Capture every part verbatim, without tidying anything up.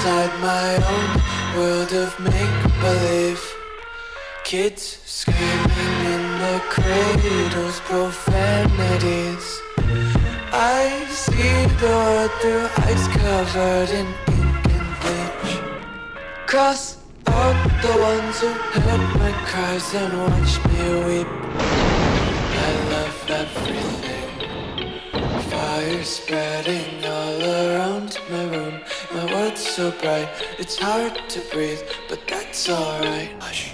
inside my own world of make-believe. Kids screaming in the cradles, profanities. I see the world through eyes covered in ink and bleach. Cross out the ones who heard my cries and watched me weep. I love everything. Fire spreading all around my room. My world's so bright, it's hard to breathe, but that's alright. Hush.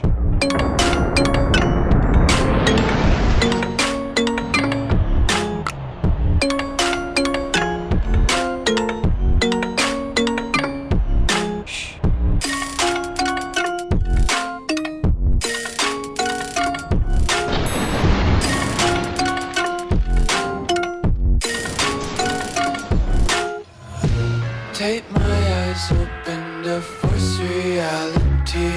Take my eyes open to force reality.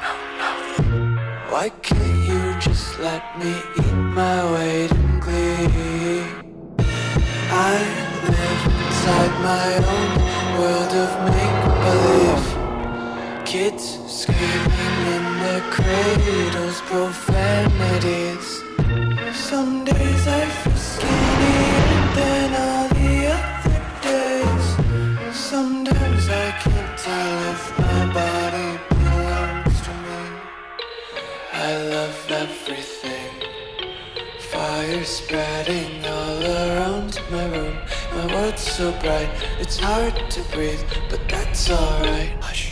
Why can't you just let me eat my weight in glee? I live inside my own world of make-believe. Kids screaming in their cradles, profanities. Some days I feel skinnier than all the other days. Sometimes I can't tell if my body belongs to me. I love everything. Fire spreading all around my room. My world's so bright, it's hard to breathe, but that's alright. Hush.